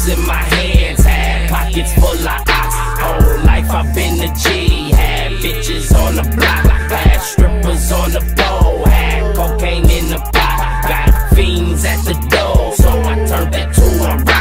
Pistols in my hands, had pockets full of ox. Whole life I've been a G, had bitches on the block, had strippers on the pole, had cocaine in the pot, got fiends at the door, so I turned it to a rock.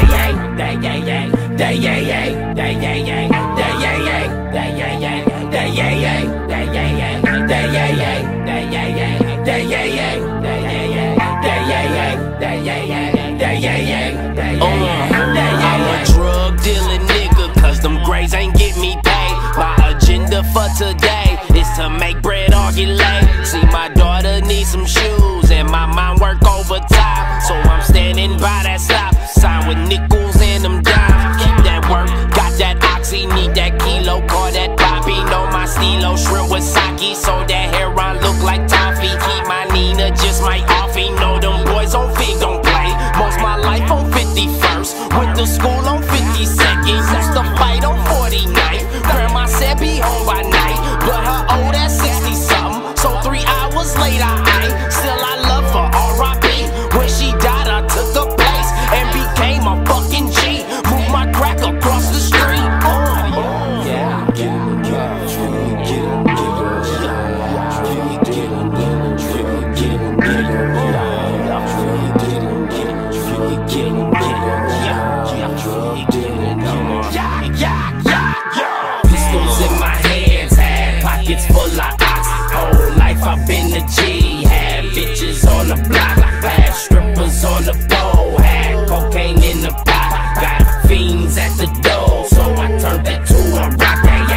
I'm a drug dealing nigga, cause them grades ain't get me paid. My agenda for today is to make bread or get laid. See, my daughter needs some shoes and my mom work overtime, so I'm standing by that stop sign with nickels and them dimes. Keep that work, got that oxy, need that kilo, call that poppy. Know my stilo, shrimp with sake, so that hairline look like toffee. Keep my Nina, just my offie. Know them boys on Fig don't play. Most my life on 51st, went to school on 52nd, used to fight on 49th. Grandma said be home by night, but her old ass 60 something, so 3 hours later still I love her, R.I.P. When she died I took her place and became a fucking G. Moved my crack across the street. Pistols in my hands, had pockets full of ox. Whole life I've been a G, had bitches on the block, had strippers on the pole, had cocaine in the pot, got fiends at the door, so I turned it to a rock.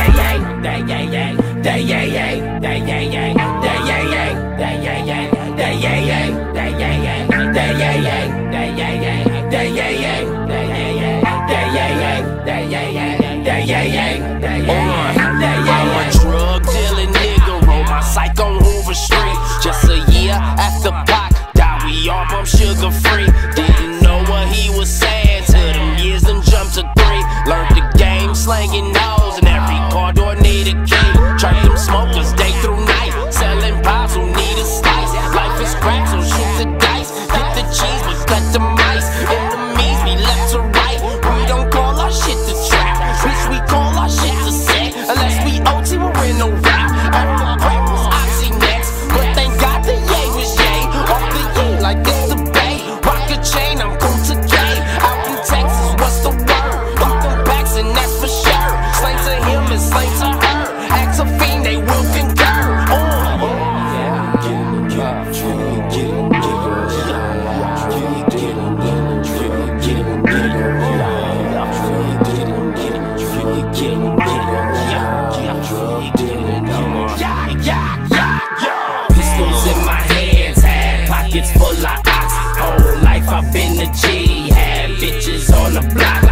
I'm a drug dealing nigga, roll my psych on Hoover Street. Just a year after Pac died, we all bump sugar free. Didn't know what he was saying till them years done jumped to 3. Learned the game, slanging nose, and every car door need a key. Track them smokers day through night, selling pies who need a slice. Life is crap, so shoot the dice. Get the cheese, but cut the mice. Enemies be left to right. We don't call our shit the trap, bitch, we call our shit the set. Unless we OT, we're in no rap. After crack was Oxy next, but thank God the yay was yay. Off the yay like it's the bay. Rock a chain, I'm cool to K. Out in Texas, what's the word? Pump them packs and that's for sure. Slain to him and slain to her. Act a fiend, they will concur. Pistols in my hands, had pockets full of ox. Whole life I've been a G, had bitches on the block.